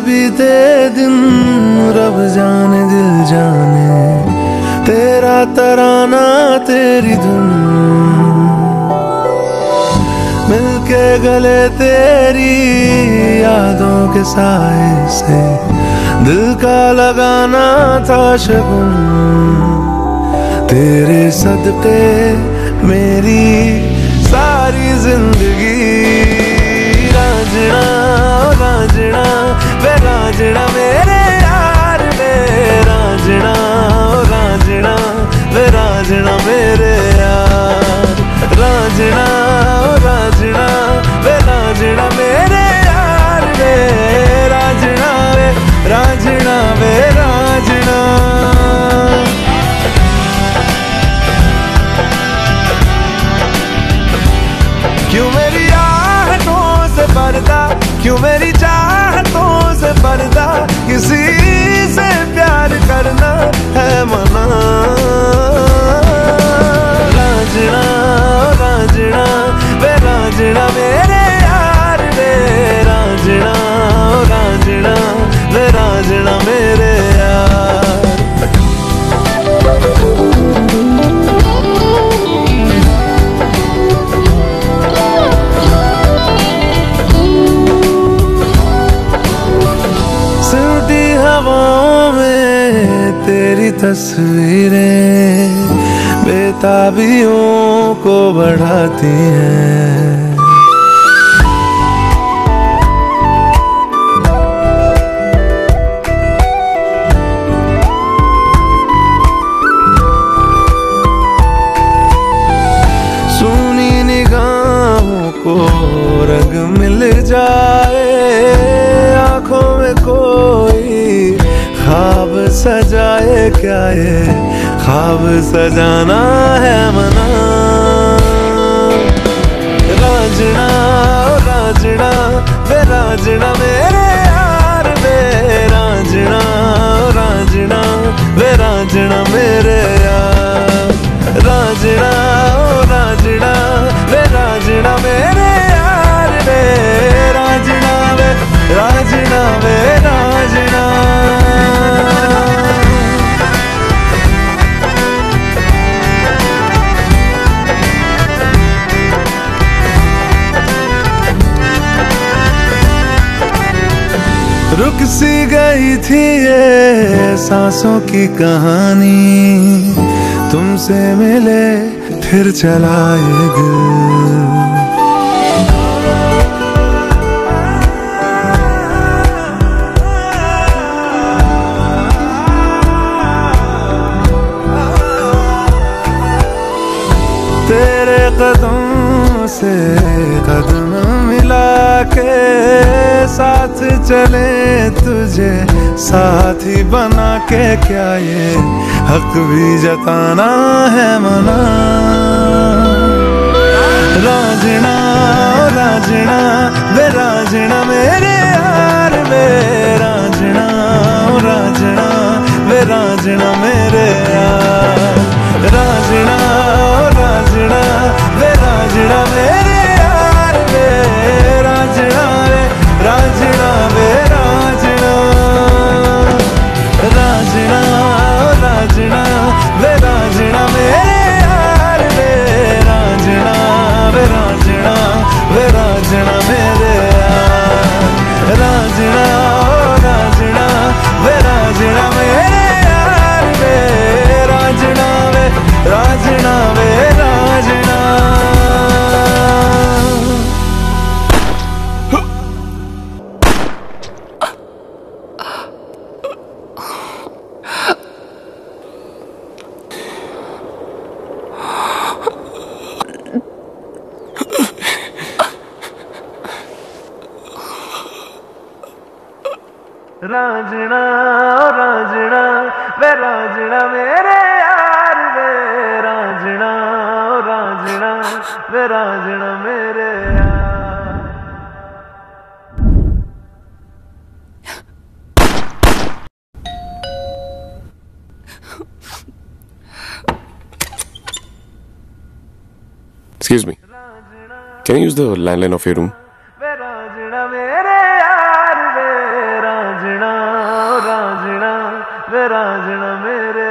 बीते दिन रब जाने दिल जाने, तेरा तराना तेरी धुन मिलके गले तेरी यादों के साए से दिल का लगाना था शगुन। तेरे सदके मेरी सारी जिंदगी रांझना रांझना वे रांझना मेरे यार वे रांझना रांझना वे रांझना मेरे यार रांझना रांझना वे रांझना मेरे यार वे रांझना वे रांझना वे रांझना। क्यों मेरी आहटों से पर्दा, क्यों मेरी चाहतों से पर्दा, किसी से प्यार करना है मना। रांझना रांझना वे रांझना मेरे यार वे रांझना रांझना वे रांझना मेरे यार। हवाओं में तेरी तस्वीरें बेताबियों को बढ़ाती हैं। सुनी निगाहों को रंग मिल जाए, आंखों में कोई ख्वाब सजाए, क्या ये ख्वाब सजाना है मना। रांझना रांझना वे रांझना मेरे यार वे रांझना रांझना वे रांझना मेरे यार रांझना रांझना वे रांझना मेरे यार वे रांझना वे रांझना वे रांझना। रुक सी गई थी ये सांसों की कहानी, तुमसे मिले फिर चला ये दिल। तेरे कदम से कदम मिला के साथ चले, तुझे साथी बना के क्या ये हक भी जताना है मना। रांझना रांझना वे रांझना मेरे यार वे रांझना रांझना वे रांझना मेरे यार रांझना रांझना वे रांझना मेरे यार वे रांझना वे रांझना वे रांझना रांझना रांझना वे रांझना मेरे यार वे रांझना वे रांझना वे रांझना मेरे यार रांझना रांझना वे रांझना मेरे यार वे रांझना वे रांझना वे रांझना। रांझना रांझना वे रांझना मेरे यार वे रांझना रांझना वे रांझना मेरे यार। Excuse me. Can you use the landline of your room? वे रांझना मेरे